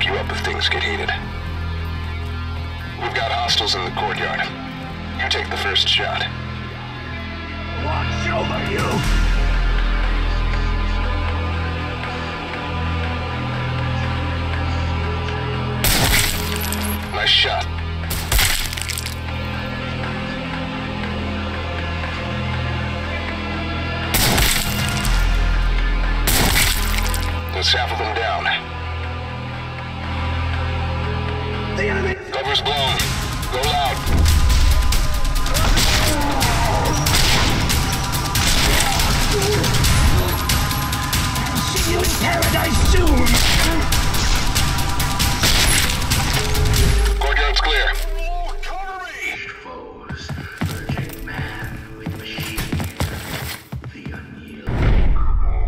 you up if things get heated. We've got hostiles in the courtyard. You take the first shot. Watch over you! Nice shot. Let's half of them down. The enemy! Cover's blown. Go loud. See you in paradise soon! Courtyard's clear. Cover me! Foes, urgent man with machine, the unyielding.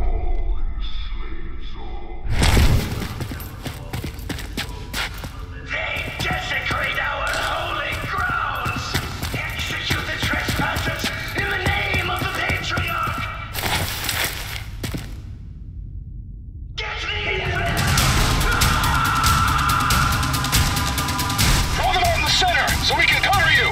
They desecrate our holy grounds! Execute the trespassers in the name of the Patriarch! Get me in there! Throw them out in the center so we can cover you!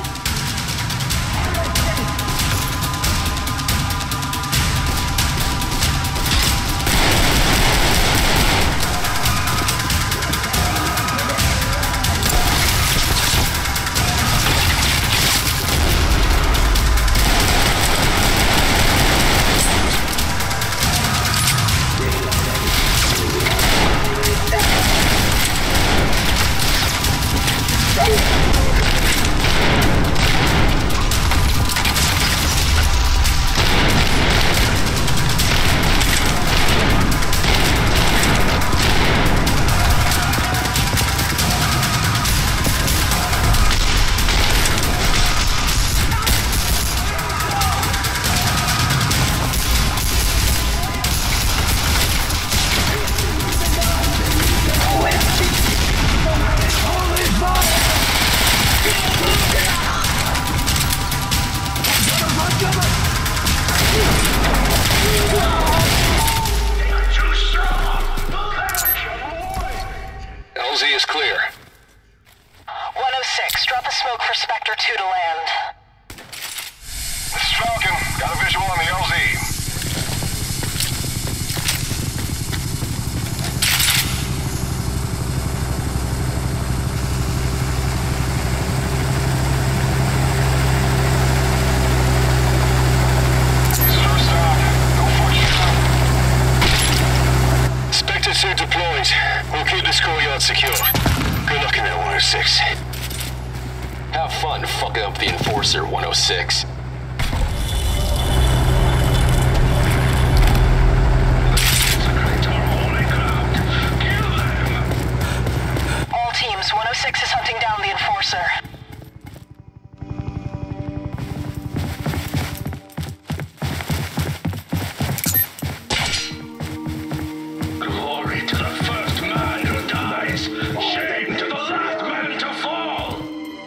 LZ is clear. 106, drop a smoke for Spectre 2 to land. This is Falcon. Got a visual on the LZ. This is our stop. No fortune. Spectre 2 deployed. We'll keep this courtyard secure. Good luck in that 106. Have fun fucking up the Enforcer, 106. All teams, 106 is hunting down the Enforcer. Glory to the first man who dies! Shame to the last man to fall!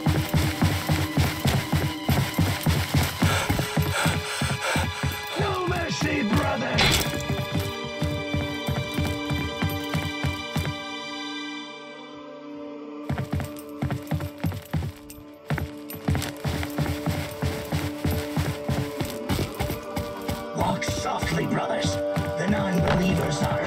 No mercy, brother! Walk softly, brothers. The non-believers are...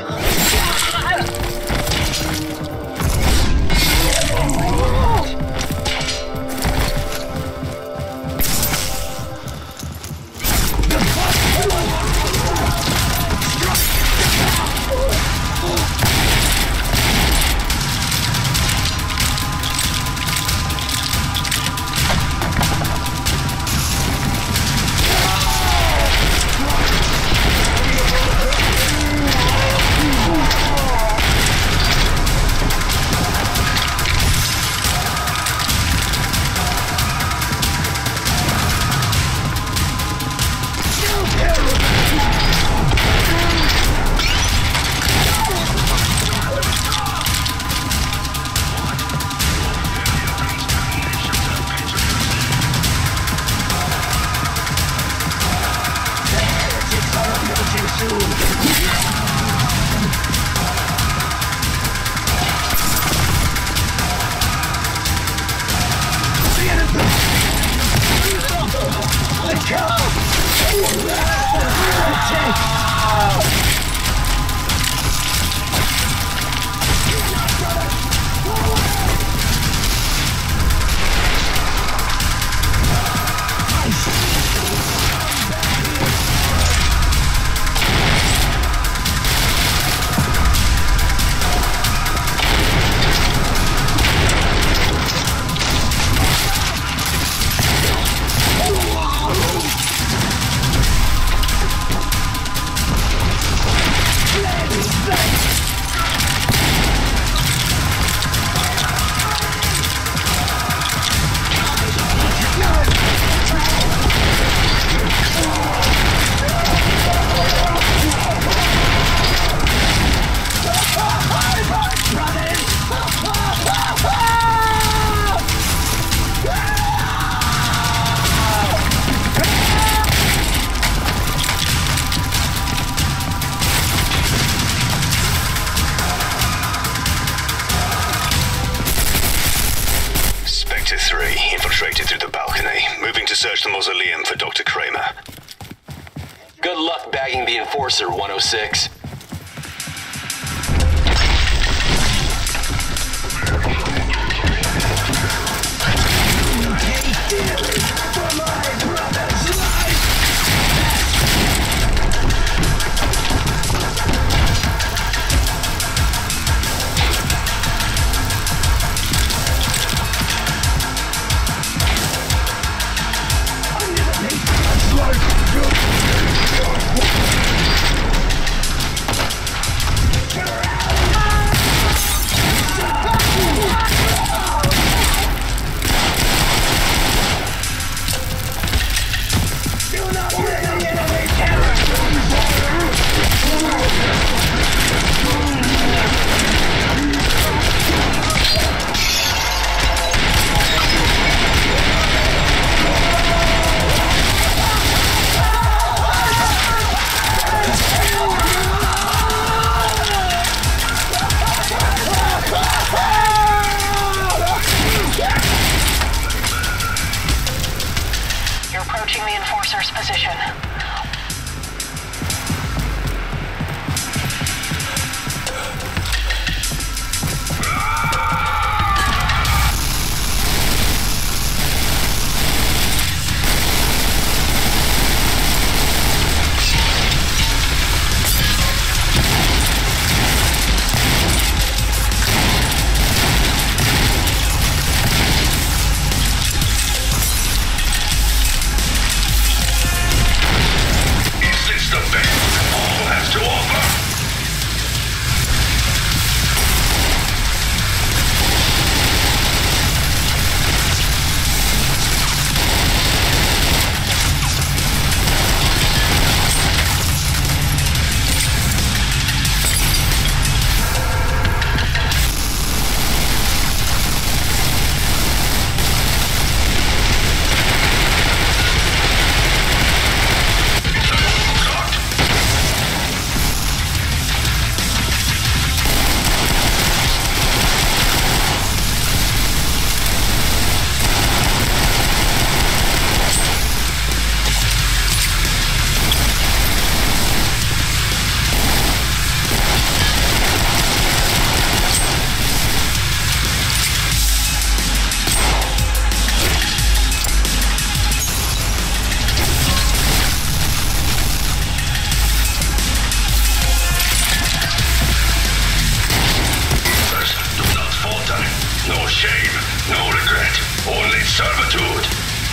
infiltrated through the balcony, moving to search the mausoleum for Dr. Kramer. Good luck bagging the Enforcer, 106. You're approaching the Enforcer's position. No shame, no regret, only servitude.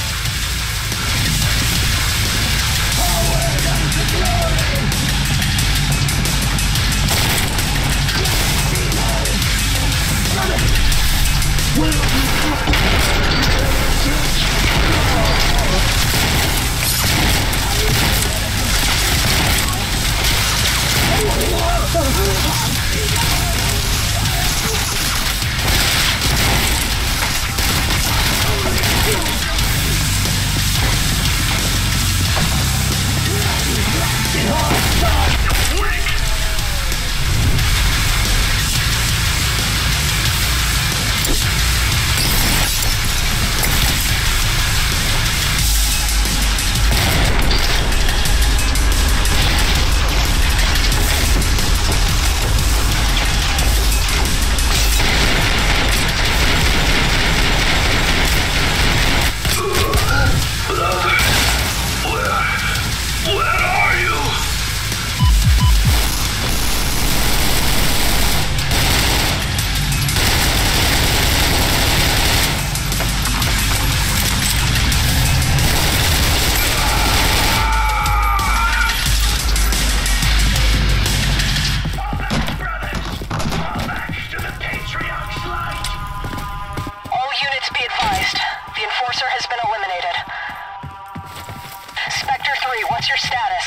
What's your status?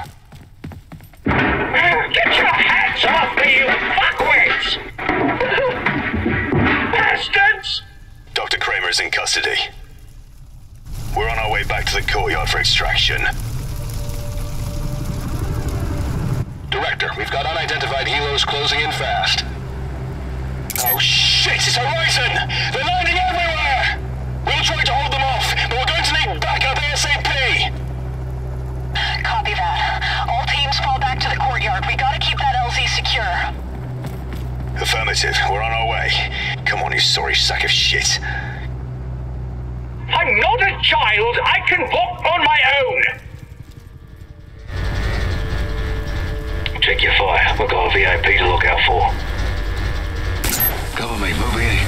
Get your hands off me, you fuckwits! Bastards! Dr. Kramer's in custody. We're on our way back to the courtyard for extraction. Director, we've got unidentified helos closing in fast. Oh shit, it's Horizon! They're landing everywhere! We'll try to hold Affirmative. We're on our way. Come on, you sorry sack of shit. I'm not a child. I can walk on my own. Check your fire. We've got a VIP to look out for. Cover me, move in.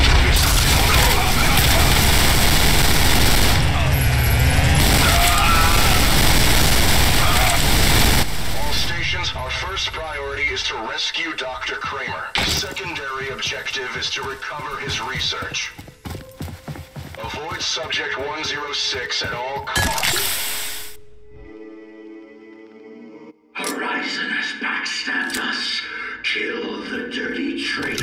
All stations, our first priority is to rescue Dr. Kramer. Secondary objective is to recover his research. Avoid Subject 106 at all costs. Horizon has backstabbed us. Kill the dirty traitor.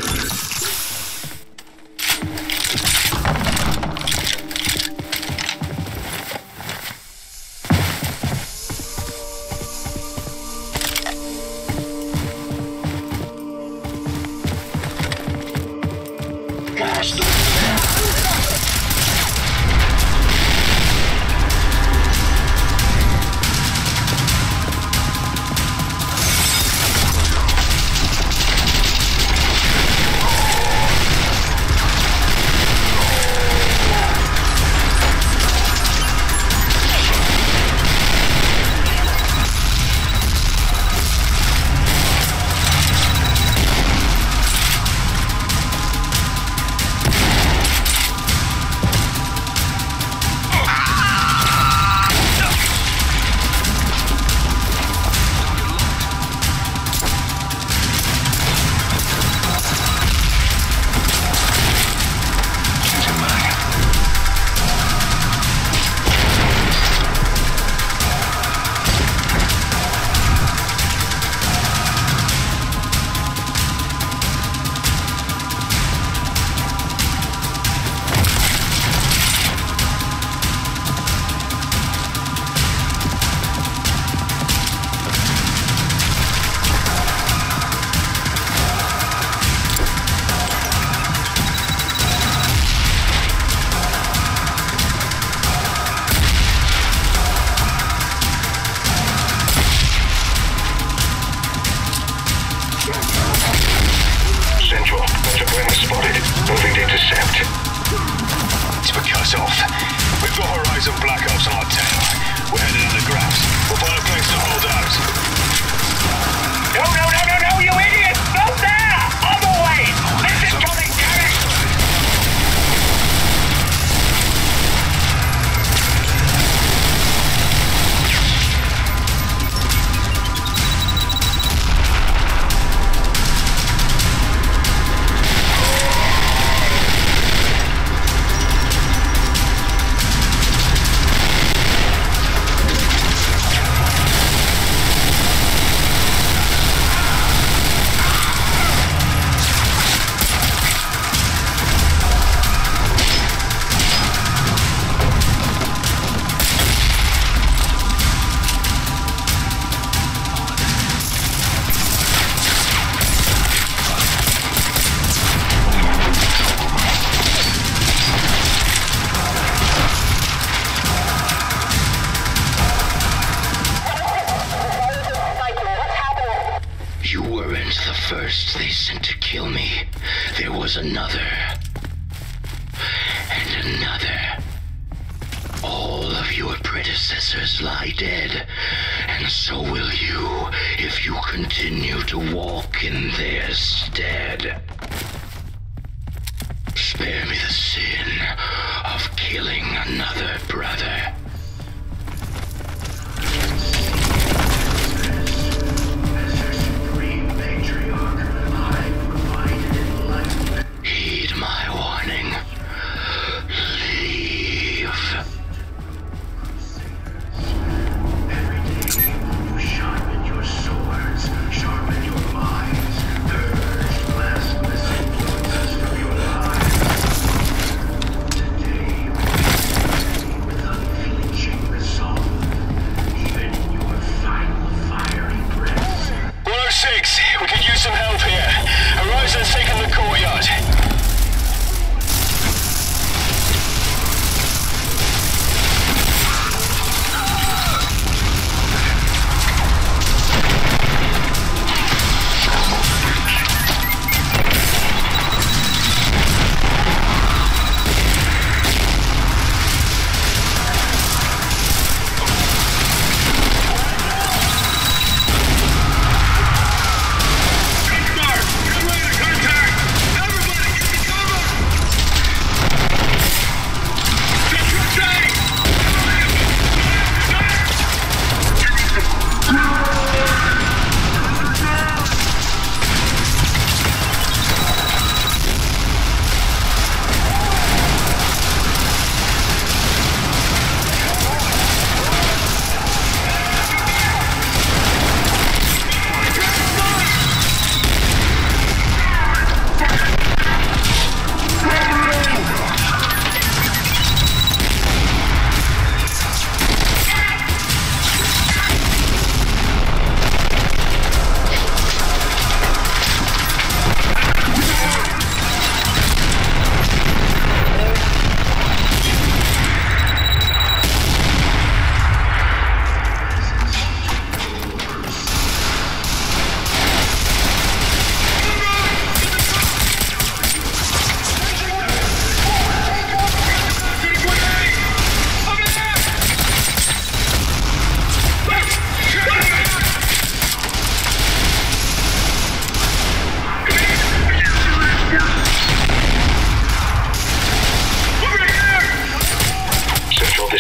First they sent to kill me, there was another. And another. All of your predecessors lie dead, and so will you if you continue to walk in their stead. Spare me the sin of killing another brother. Heed my warning. Leave. Every day you sharpen your swords, sharpen your minds, purge blasphemous influences from your lives. Today, with unfeeling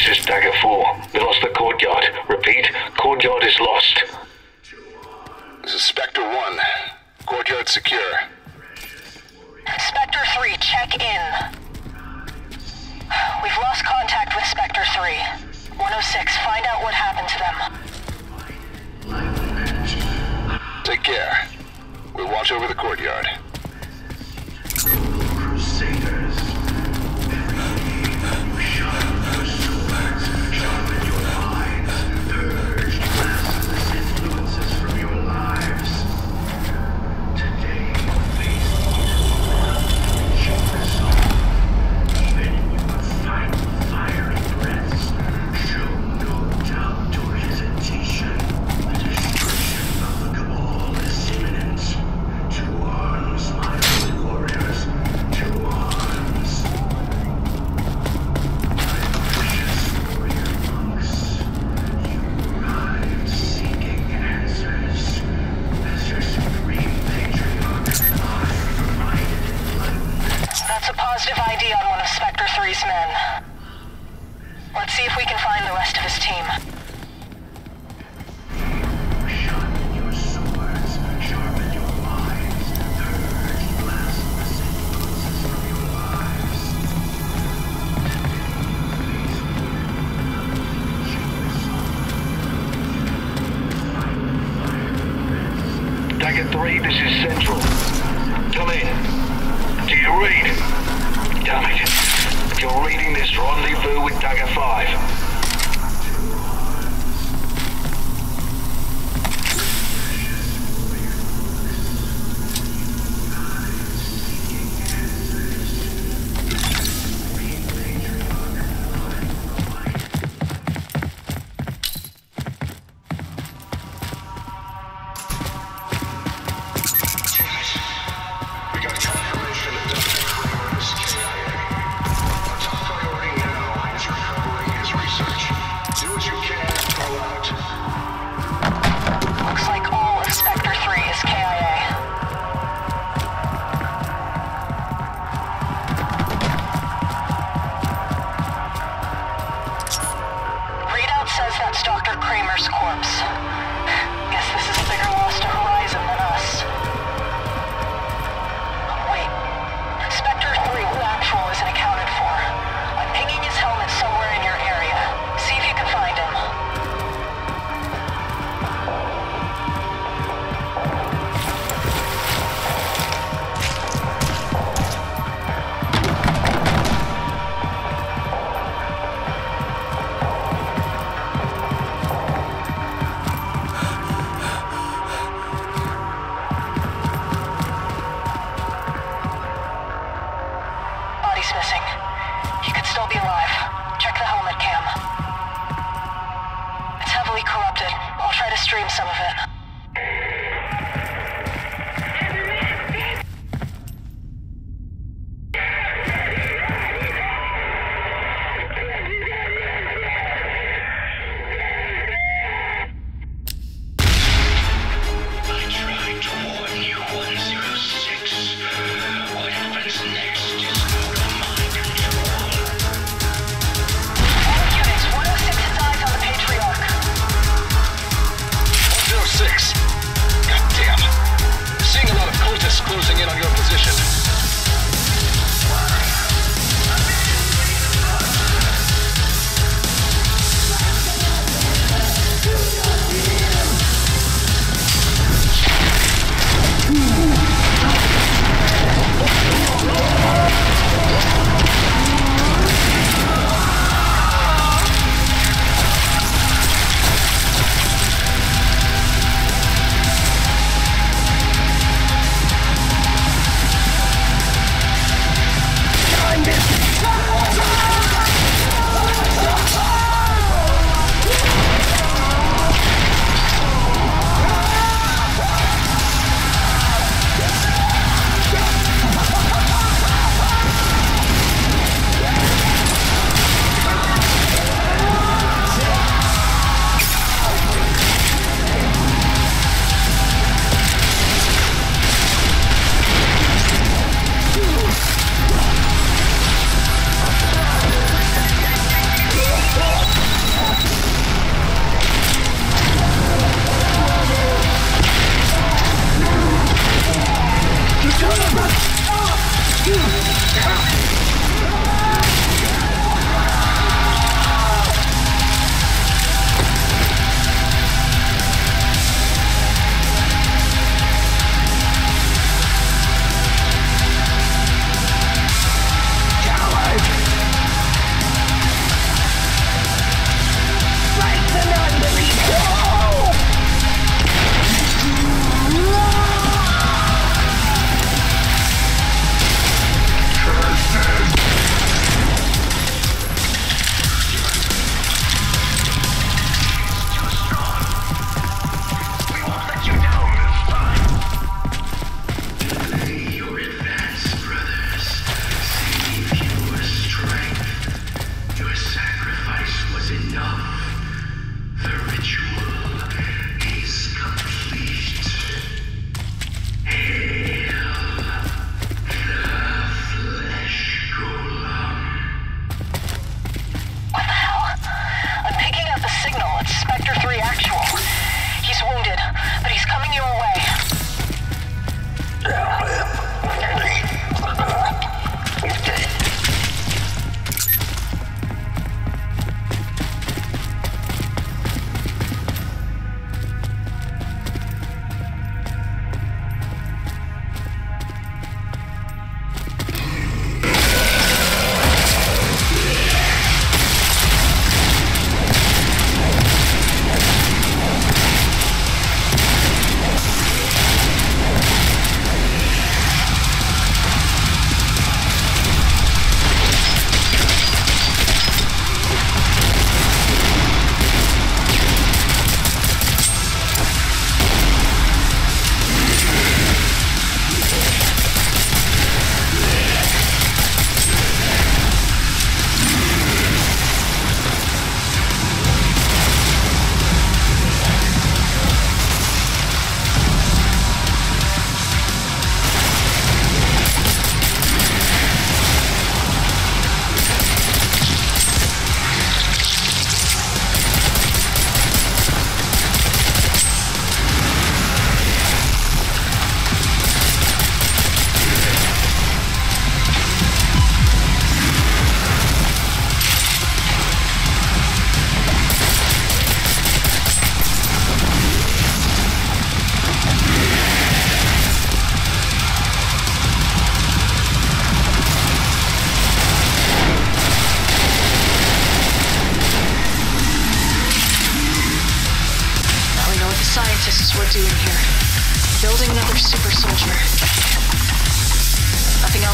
this is Dagger 4. We lost the courtyard. Repeat, courtyard is lost. This is Spectre 1. Courtyard secure. Spectre 3, check in. We've lost contact with Spectre 3. 106, find out what happened to them. Take care. We'll watch over the courtyard. Crusaders. You sharpen your swords, sharpen your minds, purge blasphemous influences from your lives. Today you face your resolve. Even in your final fiery breaths, show no doubt or hesitation. The destruction of the Cabal is imminent. To arms, my holy warriors. To arms. My precious warrior monks. You arrived seeking answers. As your supreme patriarch, I provided enlightenment. That's a positive ID on one of Spectre 3's men. Let's see if we can find the rest of his team. Sharpen your swords, sharpen your minds, purge blasphemous influences from your lives. Dagger 3, this is Central. Come in. Do you read? Damn it. If you're reading this, rendezvous with Dagger 5. We got confirmation that Dr. Kramer is KIA. Our top priority now is recovering his research. Do what you can to pull out. Looks like all of Spectre 3 is KIA. Readout says that's Dr. Kramer's corpse. Guess this is a bigger loss to Horizon than us. Wait. Spectre 3 Actual isn't accounted for. I'm pinging his helmet somewhere in your area. See if you can find him. Body's missing. He could still be alive. Check the helmet cam. It's heavily corrupted. I'll try to stream some of it. I tried to warn you, 106. What happens next is out of my control. All units, 106 has eyes on the Patriarch. 106,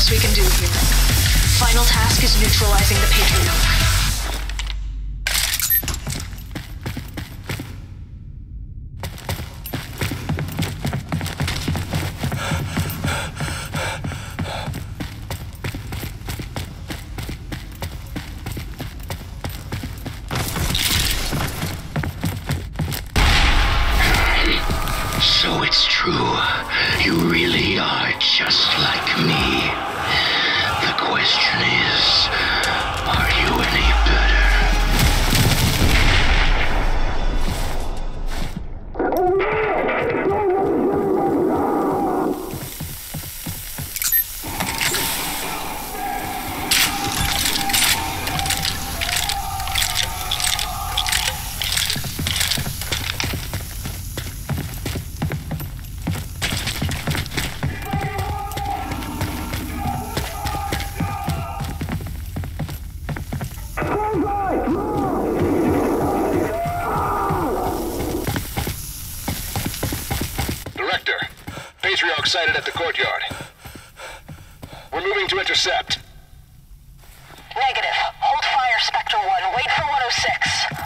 else we can do here. Final task is neutralizing the Patriarch. So it's true. You really are just like me. The question is, are you any better? Patriarch sighted at the courtyard. We're moving to intercept. Negative. Hold fire, Spectre 1. Wait for 106.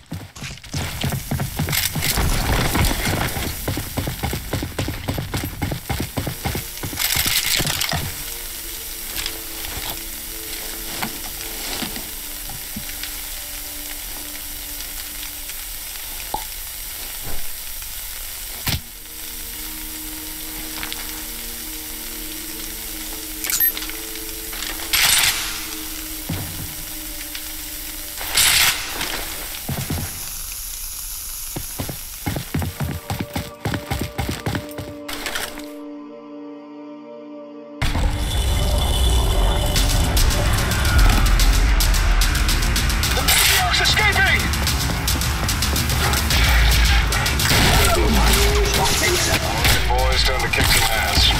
Boys, time to kick some ass.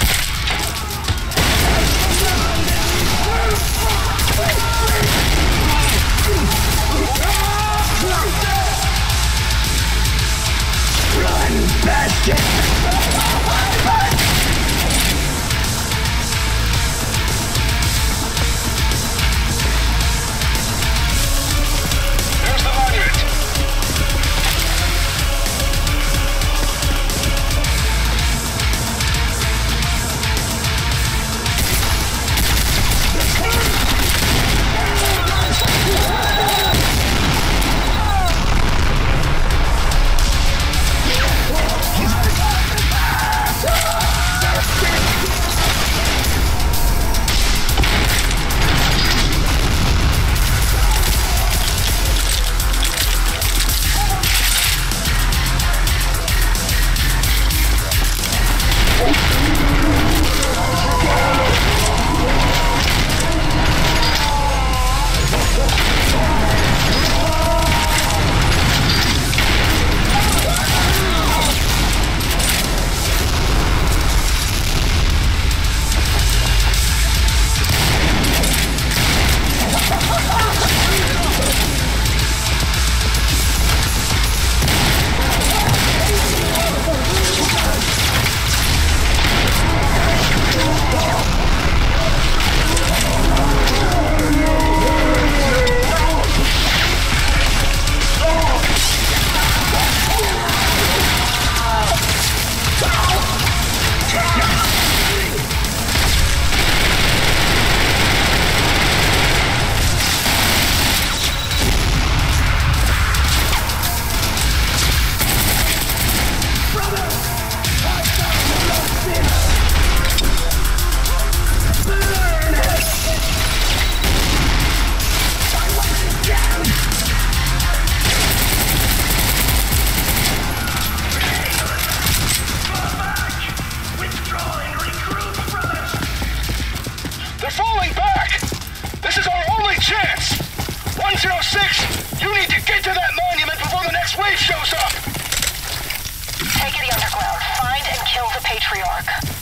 Run, bastard! There's the monument. They're falling back! This is our only chance! 106, you need to get to that monument before the next wave shows up! Take the underground. Find and kill the Patriarch.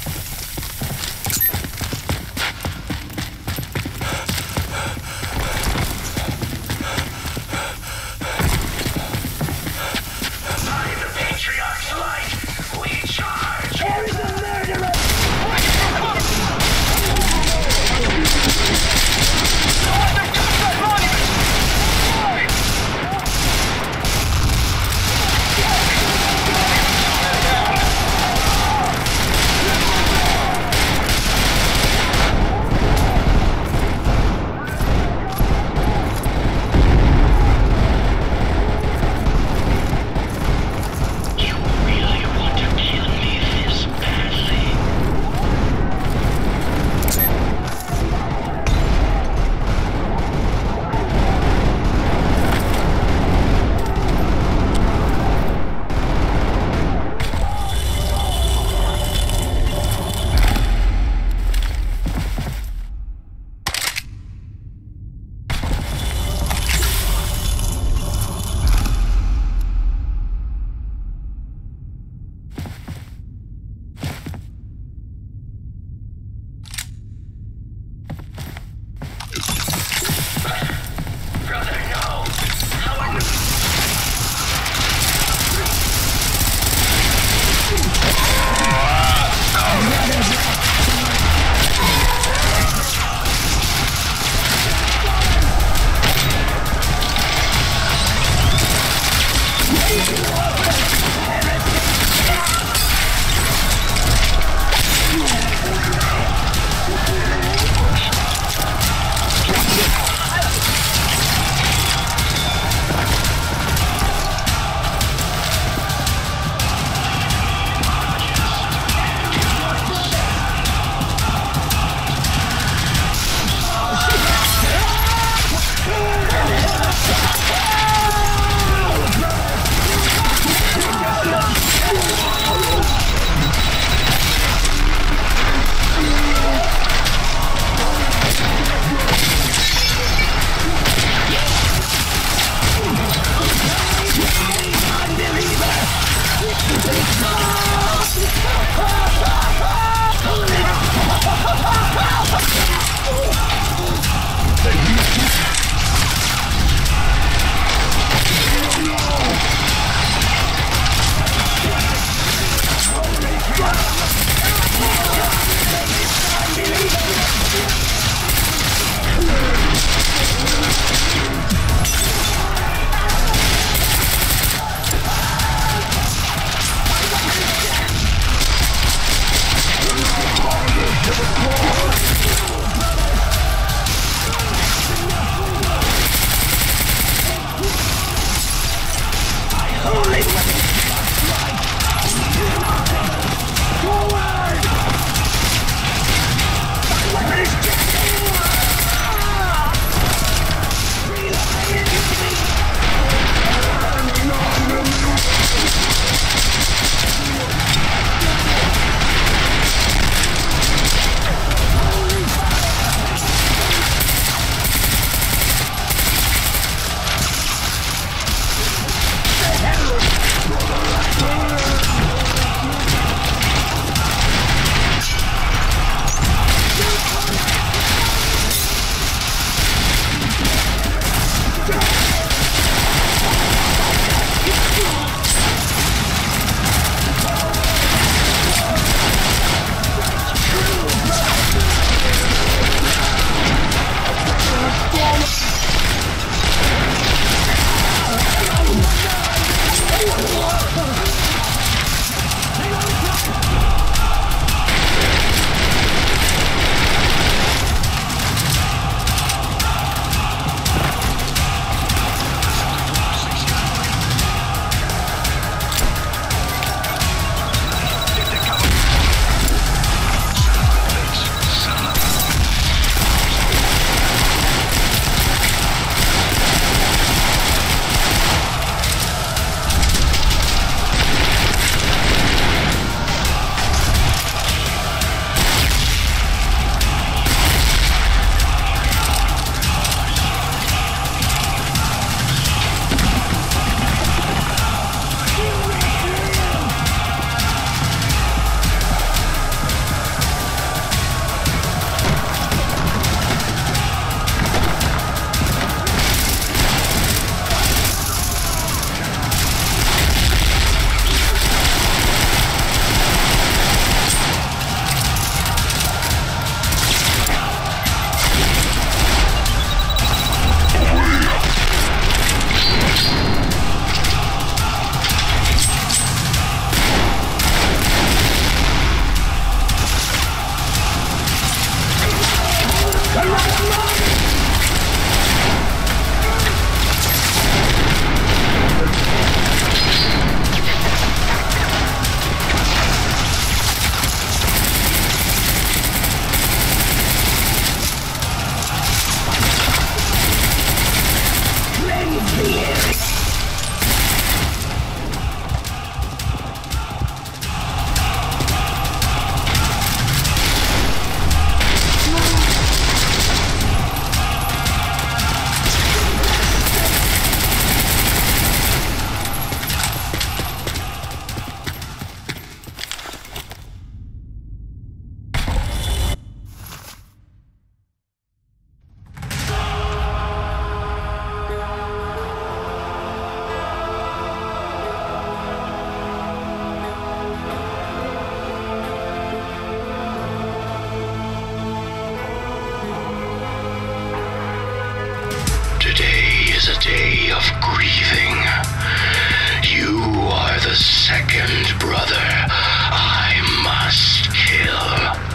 is a day of grieving. You are the second brother I must kill.